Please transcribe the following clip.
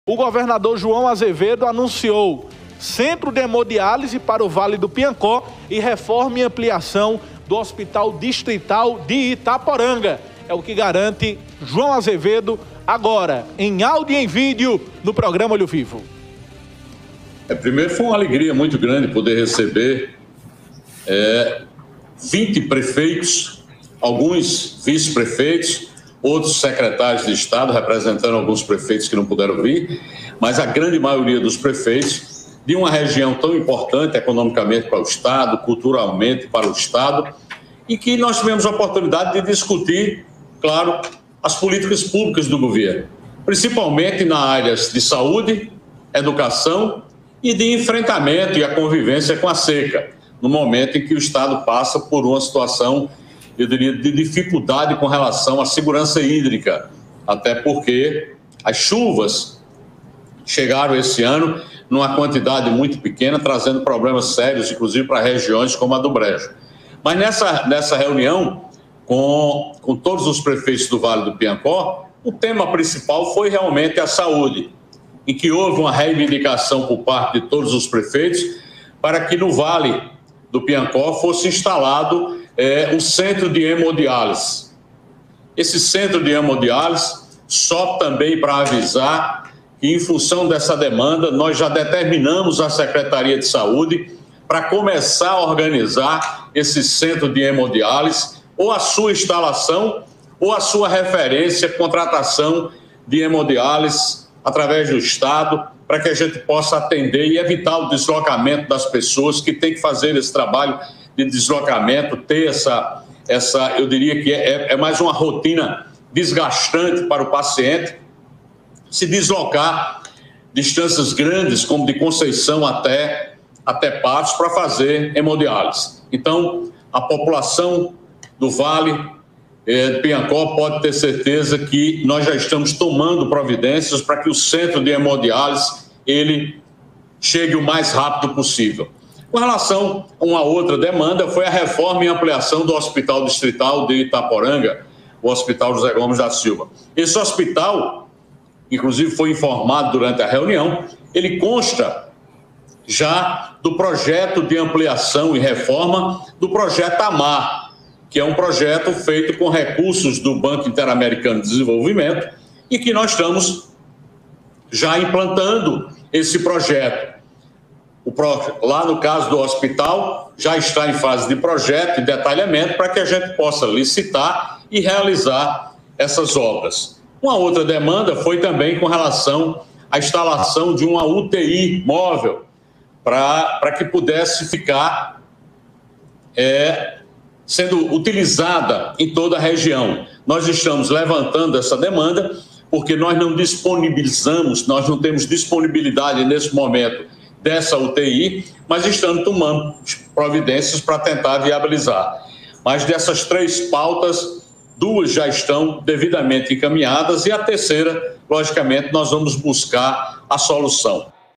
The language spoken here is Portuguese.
O governador João Azevedo anunciou centro de hemodiálise para o Vale do Piancó e reforma e ampliação do Hospital Distrital de Itaporanga. É o que garante João Azevedo agora, em áudio e em vídeo, no programa Olho Vivo. Primeiro, foi uma alegria muito grande poder receber 20 prefeitos, alguns vice-prefeitos, outros secretários de Estado, representando alguns prefeitos que não puderam vir, mas a grande maioria dos prefeitos de uma região tão importante economicamente para o Estado, culturalmente para o Estado, e que nós tivemos a oportunidade de discutir, claro, as políticas públicas do governo, principalmente nas áreas de saúde, educação e de enfrentamento e a convivência com a seca, no momento em que o Estado passa por uma situação, eu diria, de dificuldade com relação à segurança hídrica, até porque as chuvas chegaram esse ano numa quantidade muito pequena, trazendo problemas sérios, inclusive para regiões como a do Brejo. Mas nessa reunião, com todos os prefeitos do Vale do Piancó, o tema principal foi realmente a saúde, em que houve uma reivindicação por parte de todos os prefeitos para que no Vale do Piancó fosse instalado um centro de hemodiálise. Esse centro de hemodiálise, só também para avisar que, em função dessa demanda, nós já determinamos a Secretaria de Saúde para começar a organizar esse centro de hemodiálise, ou a sua instalação, ou a sua referência, contratação de hemodiálise através do Estado, para que a gente possa atender e evitar o deslocamento das pessoas que têm que fazer esse trabalho de deslocamento, ter essa eu diria que é mais uma rotina desgastante para o paciente, se deslocar distâncias grandes, como de Conceição até Patos, para fazer hemodiálise. Então, a população do Vale de Piancó pode ter certeza que nós já estamos tomando providências para que o centro de hemodiálise ele chegue o mais rápido possível. Com relação a uma outra demanda, foi a reforma e ampliação do Hospital Distrital de Itaporanga, o Hospital José Gomes da Silva. Esse hospital, inclusive foi informado durante a reunião, ele consta já do projeto de ampliação e reforma do projeto AMAR, que é um projeto feito com recursos do Banco Interamericano de Desenvolvimento e que nós estamos já implantando esse projeto. Lá no caso do hospital, já está em fase de projeto e detalhamento para que a gente possa licitar e realizar essas obras. Uma outra demanda foi também com relação à instalação de uma UTI móvel para que pudesse ficar sendo utilizada em toda a região. Nós estamos levantando essa demanda porque nós não temos disponibilidade nesse momento dessa UTI, mas estamos tomando providências para tentar viabilizar. Mas dessas 3 pautas, 2 já estão devidamente encaminhadas e a terceira, logicamente, nós vamos buscar a solução.